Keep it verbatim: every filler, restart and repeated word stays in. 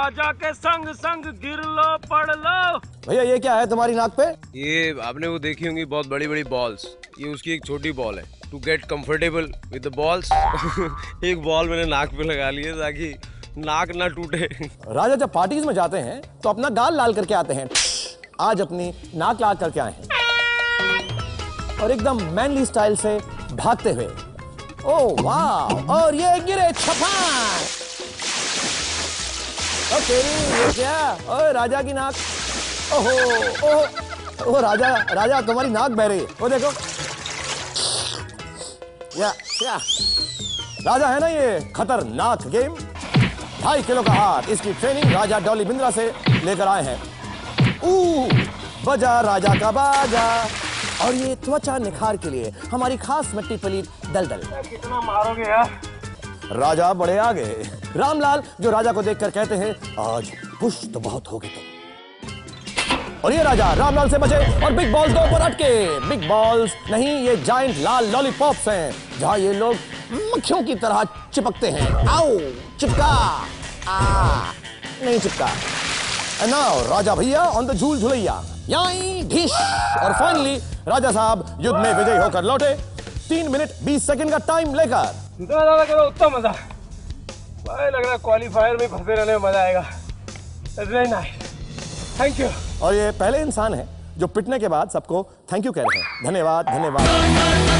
राजा के संग संग गिर लो पड़ लो। भैया ये क्या है तुम्हारी नाक पे? ये आपने वो देखी होंगी बहुत बड़ी बड़ी बॉल्स, ये उसकी एक छोटी बॉल है। To get comfortable with the balls एक बॉल मैंने नाक पे लगा ली है ताकि नाक ना टूटे। राजा जब पार्टीज में जाते हैं तो अपना गाल लाल करके आते हैं, आज अपनी नाक लाल करके आए हैं और एकदम मैनली स्टाइल से भागते हुए। ओह वाह, और ये गिरे छपाक। ओ तेरी ये क्या? ओए राजा की नाक। ओहो ओहो ओ राजा राजा तुम्हारी नाक बह रही है, वो देखो। या क्या राजा है ना ये खतरनाक गेम। ढाई किलो का हाथ, इसकी ट्रेनिंग राजा डॉली बिंद्रा से लेकर आए हैं। ऊ बजा राजा का बाजा। और ये त्वचा निखार के लिए हमारी खास मिट्टी पलीत दलदल। कितना मारोगे यार? राजा बड़े आगे। रामलाल जो राजा को देखकर कहते हैं आज खुश तो बहुत हो गए तुम। और ये राजा रामलाल से बचे और बिग बॉल्स के ऊपर अटके। बिग बॉल्स नहीं, ये जायंट लाल लॉलीपॉप्स हैं जहां ये लोग मक्खियों की तरह चिपकते हैं। आओ चिपका। आ नहीं चिपका। नाउ राजा भैया ऑन द झूल झुलैया। याई ढिश। और फाइनली राजा साहब युद्ध में विजयी होकर लौटे, तीन मिनट बीस सेकंड का टाइम लेकर। जितना ज्यादा करो उतना मजा। भाई लग रहा है क्वालीफायर में फंसे रहने में मजा आएगा। Very nice, thank you. और ये पहले इंसान है जो पिटने के बाद सबको थैंक यू कह रहे हैं। धन्यवाद धन्यवाद।